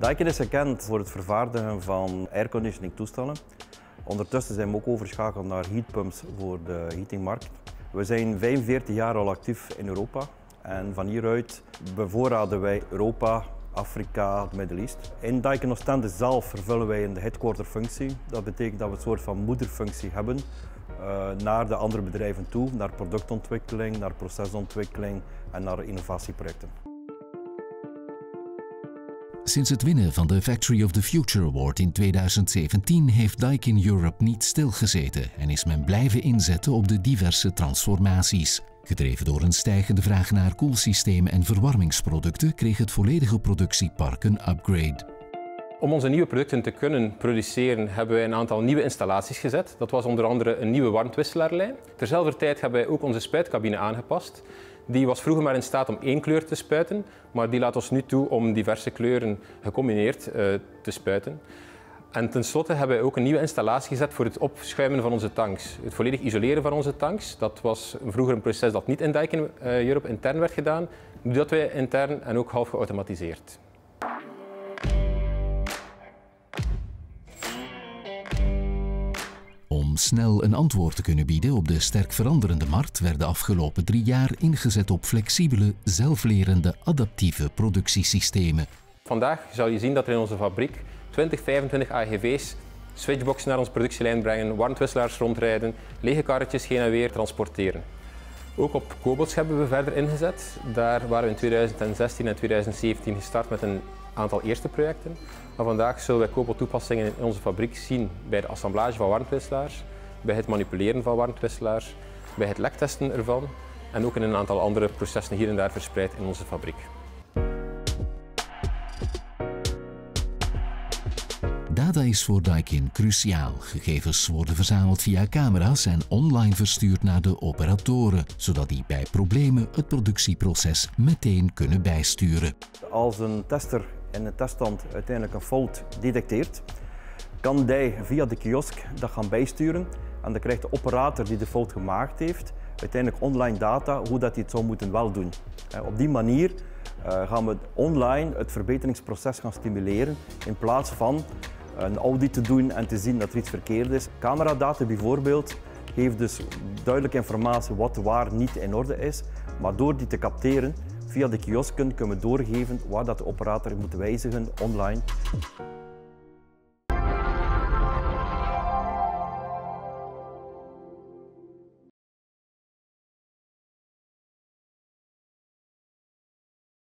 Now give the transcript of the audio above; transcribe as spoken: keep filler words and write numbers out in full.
Daikin is gekend voor het vervaardigen van airconditioning toestellen. Ondertussen zijn we ook overgeschakeld naar heatpumps voor de heatingmarkt. We zijn vijfenveertig jaar al actief in Europa en van hieruit bevoorraden wij Europa, Afrika, het Middle East. In Daikin Oostende zelf vervullen wij een headquarterfunctie. Dat betekent dat we een soort van moederfunctie hebben uh, naar de andere bedrijven toe, naar productontwikkeling, naar procesontwikkeling en naar innovatieprojecten. Sinds het winnen van de Factory of the Future Award in tweeduizend zeventien heeft Daikin Europe niet stilgezeten en is men blijven inzetten op de diverse transformaties. Gedreven door een stijgende vraag naar koelsystemen en verwarmingsproducten kreeg het volledige productiepark een upgrade. Om onze nieuwe producten te kunnen produceren hebben wij een aantal nieuwe installaties gezet. Dat was onder andere een nieuwe warmtewisselaarlijn. Terzelfde tijd hebben wij ook onze spuitcabine aangepast. Die was vroeger maar in staat om één kleur te spuiten, maar die laat ons nu toe om diverse kleuren gecombineerd uh, te spuiten. En tenslotte hebben wij ook een nieuwe installatie gezet voor het opschuimen van onze tanks. Het volledig isoleren van onze tanks. Dat was vroeger een proces dat niet in Daikin uh, Europe intern werd gedaan. Nu dat wij intern en ook half geautomatiseerd. Om snel een antwoord te kunnen bieden op de sterk veranderende markt werden de afgelopen drie jaar ingezet op flexibele, zelflerende, adaptieve productiesystemen. Vandaag zal je zien dat er in onze fabriek twintig, vijfentwintig A G V's switchboxen naar onze productielijn brengen, warmtewisselaars rondrijden, lege karretjes heen en weer transporteren. Ook op cobots hebben we verder ingezet. Daar waren we in tweeduizend zestien en tweeduizend zeventien gestart met een aantal eerste projecten. Maar vandaag zullen wij cobot-toepassingen in onze fabriek zien bij de assemblage van warmtewisselaars, bij het manipuleren van warmtewisselaars, bij het lektesten ervan en ook in een aantal andere processen hier en daar verspreid in onze fabriek. Data is voor Daikin cruciaal. Gegevens worden verzameld via camera's en online verstuurd naar de operatoren, zodat die bij problemen het productieproces meteen kunnen bijsturen. Als een tester in een teststand uiteindelijk een fout detecteert, kan hij via de kiosk dat gaan bijsturen en dan krijgt de operator die de fout gemaakt heeft uiteindelijk online data hoe dat hij het zou moeten wel doen. Op die manier gaan we online het verbeteringsproces gaan stimuleren in plaats van een audit te doen en te zien dat er iets verkeerd is. Cameradata bijvoorbeeld geeft dus duidelijke informatie wat waar niet in orde is, maar door die te capteren via de kiosken kunnen we doorgeven waar dat de operator moet wijzigen online.